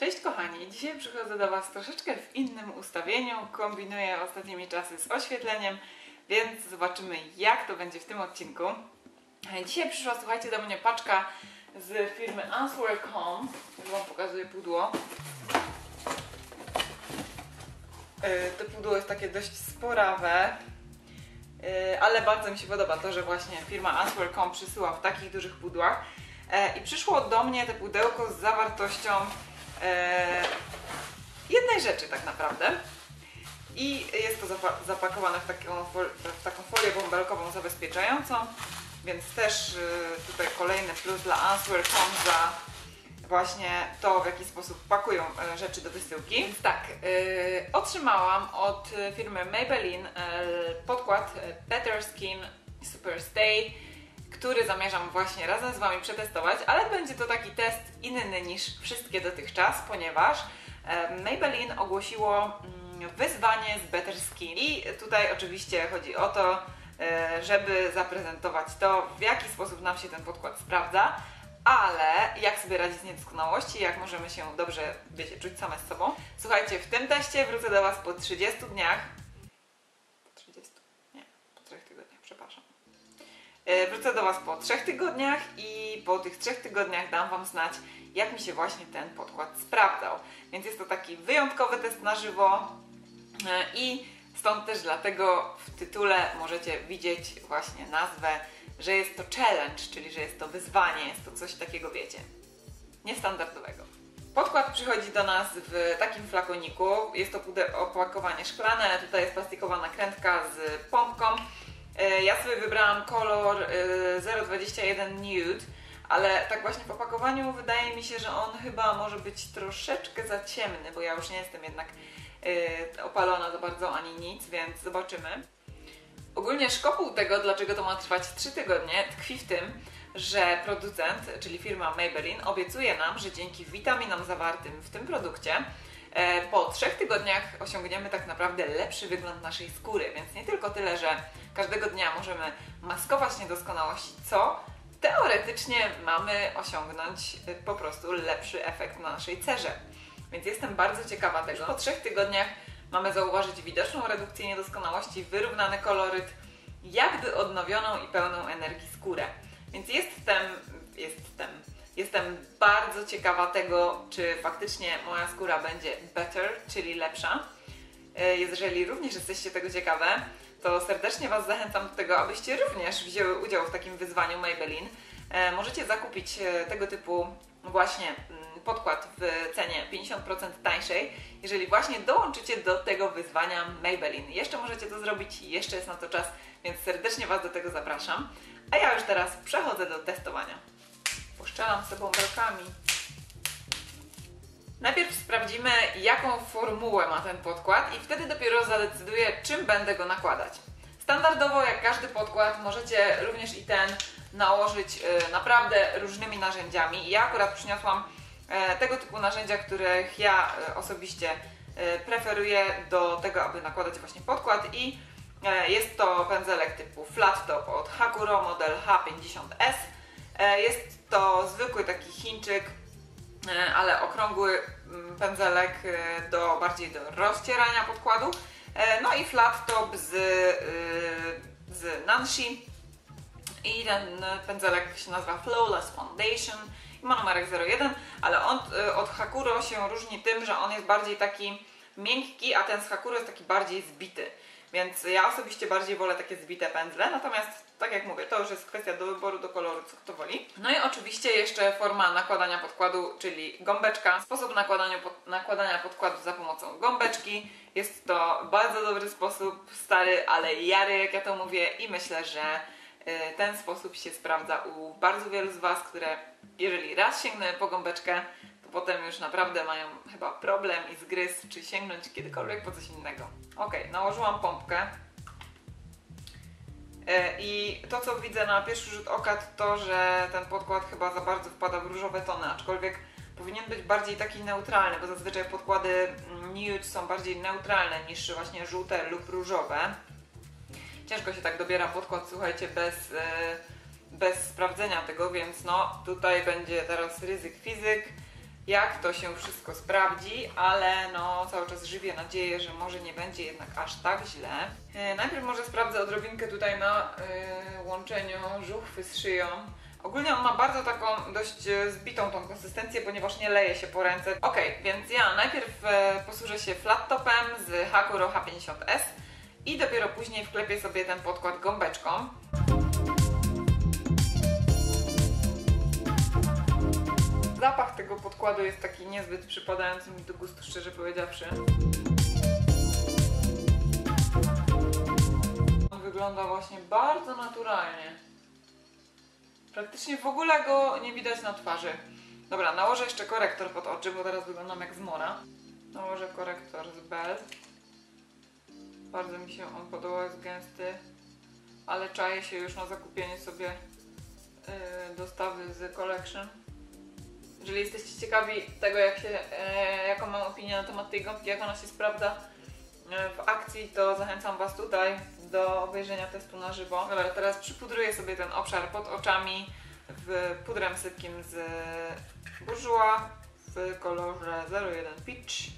Cześć kochani, dzisiaj przychodzę do Was troszeczkę w innym ustawieniu, kombinuję ostatnimi czasy z oświetleniem, więc zobaczymy jak to będzie w tym odcinku. Dzisiaj przyszła, słuchajcie, do mnie paczka z firmy Answer.com, już Wam pokazuję pudło. To pudło jest takie dość sporawe, ale bardzo mi się podoba to, że właśnie firma Answer.com przysyła w takich dużych pudłach. I przyszło do mnie te pudełko z zawartością jednej rzeczy tak naprawdę. I jest to zapakowane w taką folię bąbelkową zabezpieczającą, więc też tutaj kolejny plus dla Answer.com za właśnie to, w jaki sposób pakują rzeczy do wysyłki. Więc tak, otrzymałam od firmy Maybelline podkład Better Skin Super Stay, który zamierzam właśnie razem z Wami przetestować, ale będzie to taki test inny niż wszystkie dotychczas, ponieważ Maybelline ogłosiło wyzwanie z Better Skin i tutaj oczywiście chodzi o to, żeby zaprezentować to, w jaki sposób nam się ten podkład sprawdza, ale jak sobie radzić z niedoskonałości, jak możemy się dobrze, wiecie, czuć same z sobą. Słuchajcie, w tym teście wrócę do Was po 30 dniach. Po 3 tygodniach, przepraszam. Wrócę do Was po 3 tygodniach i po tych 3 tygodniach dam Wam znać, jak mi się właśnie ten podkład sprawdzał. Więc jest to taki wyjątkowy test na żywo i stąd też dlatego w tytule możecie widzieć właśnie nazwę, że jest to challenge, czyli że jest to wyzwanie, jest to coś takiego, wiecie, niestandardowego. Podkład przychodzi do nas w takim flakoniku, jest to opakowanie szklane, tutaj jest plastikowa nakrętka z pompką. Ja sobie wybrałam kolor 021 Nude, ale tak właśnie w opakowaniu wydaje mi się, że on chyba może być troszeczkę za ciemny, bo ja już nie jestem jednak opalona za bardzo ani nic, więc zobaczymy. Ogólnie szkopuł tego, dlaczego to ma trwać 3 tygodnie, tkwi w tym, że producent, czyli firma Maybelline, obiecuje nam, że dzięki witaminom zawartym w tym produkcie po 3 tygodniach osiągniemy tak naprawdę lepszy wygląd naszej skóry, więc nie tylko tyle, że każdego dnia możemy maskować niedoskonałości, co teoretycznie mamy osiągnąć po prostu lepszy efekt na naszej cerze. Więc jestem bardzo ciekawa tego. Po 3 tygodniach mamy zauważyć widoczną redukcję niedoskonałości, wyrównany koloryt, jakby odnowioną i pełną energii skórę. Więc jestem bardzo ciekawa tego, czy faktycznie moja skóra będzie better, czyli lepsza. Jeżeli również jesteście tego ciekawe, to serdecznie Was zachęcam do tego, abyście również wzięły udział w takim wyzwaniu Maybelline. Możecie zakupić tego typu właśnie podkład w cenie 50% tańszej, jeżeli właśnie dołączycie do tego wyzwania Maybelline. Jeszcze możecie to zrobić, jeszcze jest na to czas, więc serdecznie Was do tego zapraszam. A ja już teraz przechodzę do testowania. Poszczelam sobie bąbelkami. Najpierw sprawdzimy, jaką formułę ma ten podkład i wtedy dopiero zadecyduję, czym będę go nakładać. Standardowo, jak każdy podkład, możecie również i ten nałożyć naprawdę różnymi narzędziami. Ja akurat przyniosłam tego typu narzędzia, których ja osobiście preferuję do tego, aby nakładać właśnie podkład i jest to pędzelek typu Flat Top od Hakuro model H50S. Jest to zwykły taki Chińczyk, ale okrągły pędzelek bardziej do rozcierania podkładu. No i Flat Top z Nanshi i ten pędzelek się nazywa Flawless Foundation i ma numerek 01, ale on od Hakuro się różni tym, że on jest bardziej taki miękki, a ten z Hakuro jest taki bardziej zbity. Więc ja osobiście bardziej wolę takie zbite pędzle, natomiast tak jak mówię, to już jest kwestia do wyboru, do koloru, co kto woli. No i oczywiście jeszcze forma nakładania podkładu, czyli gąbeczka. Sposób nakładania podkładu za pomocą gąbeczki. Jest to bardzo dobry sposób, stary, ale jary, jak ja to mówię, i myślę, że ten sposób się sprawdza u bardzo wielu z Was, które jeżeli raz sięgnęły po gąbeczkę, to potem już naprawdę mają chyba problem i zgryz, czy sięgnąć kiedykolwiek po coś innego. Ok, nałożyłam pompkę i to, co widzę na pierwszy rzut oka, to że ten podkład chyba za bardzo wpada w różowe tony, aczkolwiek powinien być bardziej taki neutralny, bo zazwyczaj podkłady nude są bardziej neutralne niż właśnie żółte lub różowe. Ciężko się tak dobiera podkład, słuchajcie, bez sprawdzenia tego, więc no tutaj będzie teraz ryzyk fizyk. jak to się wszystko sprawdzi, ale no cały czas żywię nadzieję, że może nie będzie jednak aż tak źle. Najpierw może sprawdzę odrobinkę tutaj na łączeniu żuchwy z szyją. Ogólnie on ma bardzo taką dość zbitą tą konsystencję, ponieważ nie leje się po ręce. Ok, więc ja najpierw posłużę się flat topem z Hakuro H50S i dopiero później wklepię sobie ten podkład gąbeczką. Zapach tego podkładu jest taki niezbyt przypadający mi do gustu, szczerze powiedziawszy. On wygląda właśnie bardzo naturalnie. Praktycznie w ogóle go nie widać na twarzy. Dobra, nałożę jeszcze korektor pod oczy, bo teraz wyglądam jak zmora. Nałożę korektor z Bell. Bardzo mi się on podoba, jest gęsty, ale czaję się już na zakupienie sobie dostawy z Collection. Jeżeli jesteście ciekawi tego, jaką mam opinię na temat tej gąbki, jak ona się sprawdza w akcji, to zachęcam Was tutaj do obejrzenia testu na żywo. Dobra, teraz przypudruję sobie ten obszar pod oczami pudrem sypkim z Bourjois w kolorze 01 Peach.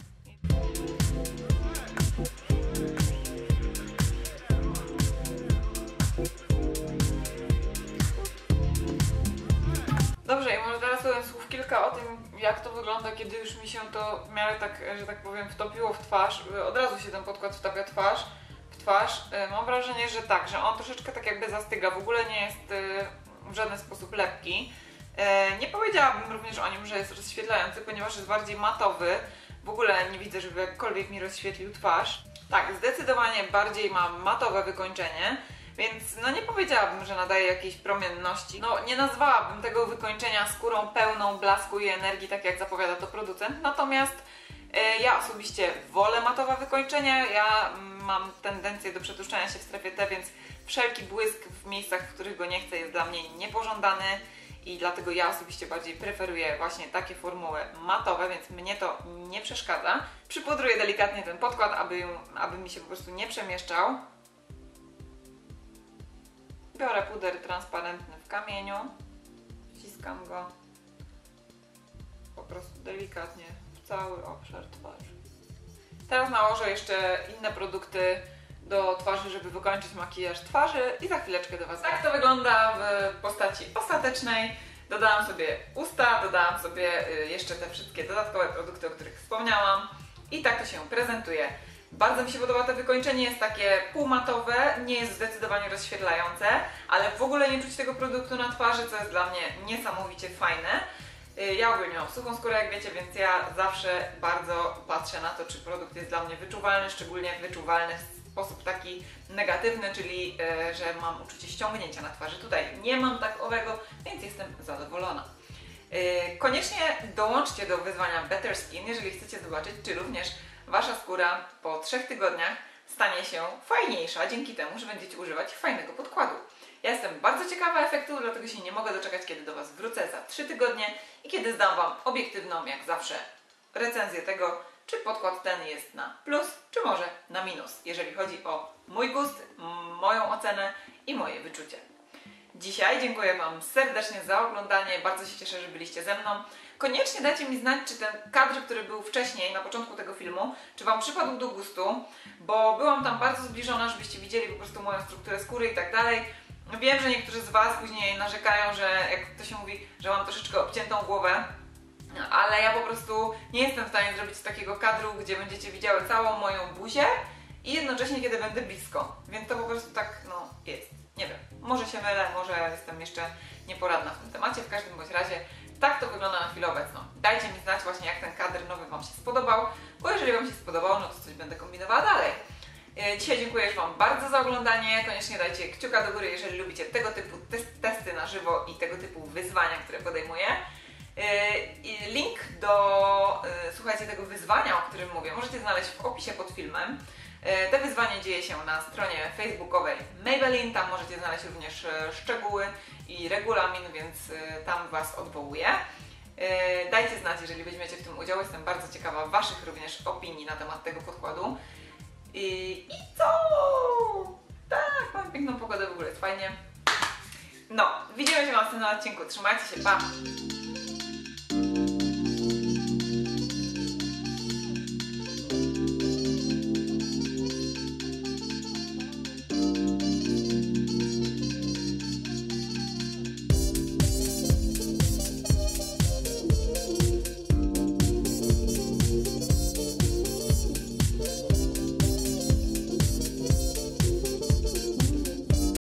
Dobrze, i może teraz powiem słów kilka o tym, jak to wygląda, kiedy już mi się to w miarę tak, że tak powiem, wtopiło w twarz. Od razu się ten podkład wtapia w twarz. Mam wrażenie, że tak, że on troszeczkę tak jakby zastyga, w ogóle nie jest w żaden sposób lepki. Nie powiedziałabym również o nim, że jest rozświetlający, ponieważ jest bardziej matowy. W ogóle nie widzę, żeby jakkolwiek mi rozświetlił twarz. Tak, zdecydowanie bardziej ma matowe wykończenie. Więc no nie powiedziałabym, że nadaje jakiejś promienności. No nie nazwałabym tego wykończenia skórą pełną blasku i energii, tak jak zapowiada to producent. Natomiast ja osobiście wolę matowe wykończenia. Ja mam tendencję do przetłuszczania się w strefie T, więc wszelki błysk w miejscach, w których go nie chcę, jest dla mnie niepożądany. I dlatego ja osobiście bardziej preferuję właśnie takie formuły matowe, więc mnie to nie przeszkadza. Przypudruję delikatnie ten podkład, aby mi się po prostu nie przemieszczał. Biorę puder transparentny w kamieniu, wciskam go po prostu delikatnie w cały obszar twarzy. Teraz nałożę jeszcze inne produkty do twarzy, żeby wykończyć makijaż twarzy i za chwileczkę do Was wracam. Tak to wygląda w postaci ostatecznej. Dodałam sobie usta, dodałam sobie jeszcze te wszystkie dodatkowe produkty, o których wspomniałam i tak to się prezentuje. Bardzo mi się podoba to wykończenie, jest takie półmatowe, nie jest zdecydowanie rozświetlające, ale w ogóle nie czuć tego produktu na twarzy, co jest dla mnie niesamowicie fajne. Ja ogólnie mam suchą skórę, jak wiecie, więc ja zawsze bardzo patrzę na to, czy produkt jest dla mnie wyczuwalny, szczególnie wyczuwalny w sposób taki negatywny, czyli że mam uczucie ściągnięcia na twarzy. Tutaj nie mam tak owego, więc jestem zadowolona. Koniecznie dołączcie do wyzwania Better Skin, jeżeli chcecie zobaczyć, czy również Wasza skóra po 3 tygodniach stanie się fajniejsza dzięki temu, że będziecie używać fajnego podkładu. Ja jestem bardzo ciekawa efektu, dlatego się nie mogę doczekać, kiedy do Was wrócę za 3 tygodnie i kiedy zdam Wam obiektywną, jak zawsze, recenzję tego, czy podkład ten jest na plus, czy może na minus, jeżeli chodzi o mój gust, moją ocenę i moje wyczucie. Dzisiaj dziękuję Wam serdecznie za oglądanie, bardzo się cieszę, że byliście ze mną. Koniecznie dajcie mi znać, czy ten kadr, który był wcześniej, na początku tego filmu, czy Wam przypadł do gustu, bo byłam tam bardzo zbliżona, żebyście widzieli po prostu moją strukturę skóry i tak dalej. Wiem, że niektórzy z Was później narzekają, że jak to się mówi, że mam troszeczkę obciętą głowę, ale ja po prostu nie jestem w stanie zrobić takiego kadru, gdzie będziecie widziały całą moją buzię i jednocześnie kiedy będę blisko, więc to po prostu tak, no, jest. Nie wiem, może się mylę, może jestem jeszcze nieporadna w tym temacie, w każdym bądź razie tak to wygląda na chwilę obecną. Dajcie mi znać właśnie, jak ten kadr nowy Wam się spodobał, bo jeżeli Wam się spodobał, no to coś będę kombinowała dalej. Dzisiaj dziękuję już Wam bardzo za oglądanie, koniecznie dajcie kciuka do góry, jeżeli lubicie tego typu testy na żywo i tego typu wyzwania, które podejmuję. Link do, słuchajcie, tego wyzwania, o którym mówię, możecie znaleźć w opisie pod filmem. To wyzwanie dzieje się na stronie facebookowej Maybelline, tam możecie znaleźć również szczegóły i regulamin, więc tam Was odwołuję. Dajcie znać, jeżeli weźmiecie w tym udział, jestem bardzo ciekawa Waszych również opinii na temat tego podkładu. I co? Tak, mam piękną pogodę, w ogóle jest fajnie. No, widzimy się w następnym odcinku, trzymajcie się, pa!